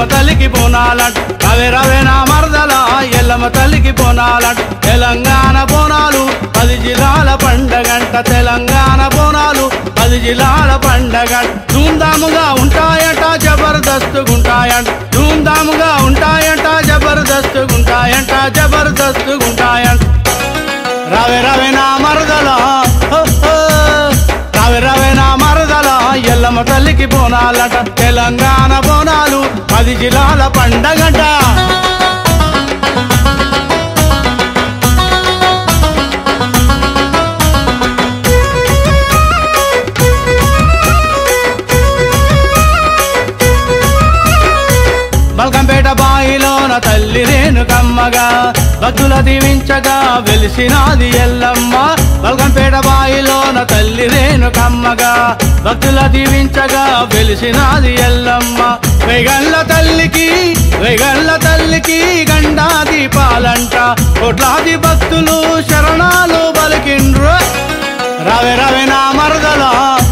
తల్లికి బోనాలంట రవే రవే నా మరదల ఎల్లమ్మ తల్లికి బోనాలంట తెలంగాణ బోనాలు 10 జిల్లాల పండగంట తెలంగాణ బోనాలు 10 జిల్లాల పండగంట ధూమ్ధాముగా ఉంటాయంట జబర్దస్తుగుంటాయంట ధూమ్ధాముగా ఉంటాయంట జబర్దస్తుగుంటాయంట జబర్దస్తుగుంటాయంట రవే రవే నా మరదల రవే రవే నా మరదల ఎల్లమ్మ తల్లికి బోనాలంట తెలంగాణ బోనాలు 10 జిల్లాల పండగంట బల్కంపేట బాయిలోన తల్లి రేణుకమ్మగా భక్తుల దీవించగా వెలిసినాది ఎల్లమ్మ బల్కంపేట బాయిలోన తల్లి రేణుకమ్మగా భక్తుల దీవించగా వెలిసినాది ఎల్లమ్మ వేగల్ల తల్లికి గండా దీపాలంట కోట్లాది భక్తులు శరణాలు పలికిండ్రు రవే రవే నా మరదల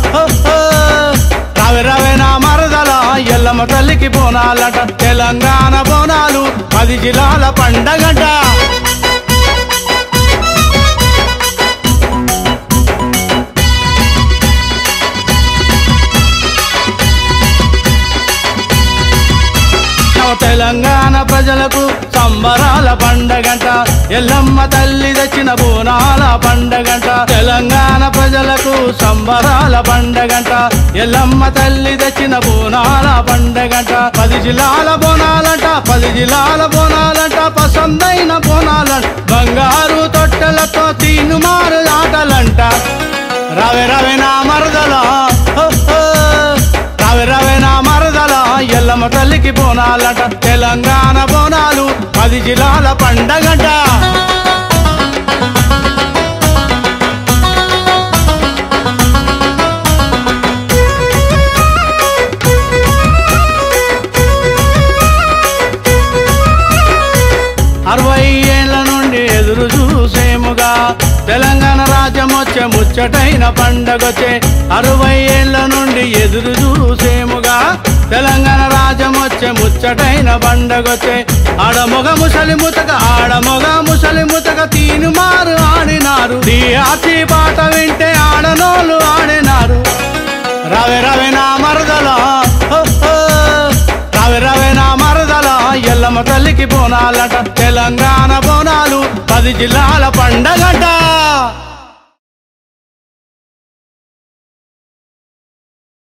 రవే రవే నా మరదల ఎల్లమ్మ తల్లికి బోనాలంట తెలంగాణ బోనాలు 10 జిల్లాల పండగంట తెలంగాణ ప్రజలకు సంబరాల పండగంట ఎల్లమ్మ తల్లి తెచ్చిన బోనాల పండగంట తెలంగాణ ప్రజలకు సంబరాల పండగంట ఎల్లమ్మ తల్లి తెచ్చిన బోనాల పండగంట 10 జిల్లాల బోనాలంట 10 జిల్లాల బోనాలంట పసందైన బోనాలంట బంగారు తొట్టెలతో తీనుమారు ఆటలంట రవే రవే నా మరదల రవే రవే నా మరదల ఎల్లమ్మ తల్లికి బోనాలంట తెలంగాణ బోనాలు 10 జిల్లాల పండగంట ఎదురు చూసేముగా తెలంగాణ రాజ్యం వచ్చే ముచ్చటైన పండగొచ్చే 60 ఏళ్ల నుండి ఎదురు చూసేముగా తెలంగాణ రాజ్యం వచ్చే ముచ్చటైన పండగొచ్చే ఆడమొగ ముసలి ముతక తీనుమారు ఆడినారు ఆచి పాట వింటే ఆడనోళ్ళు ఆడినారు రవే రవే నా మరదల రవే రవే నా మరదల ఎల్లమ్మ తల్లికి బోనాలంట తెలంగాణ బోనాలు 10 జిల్లాల పండగంట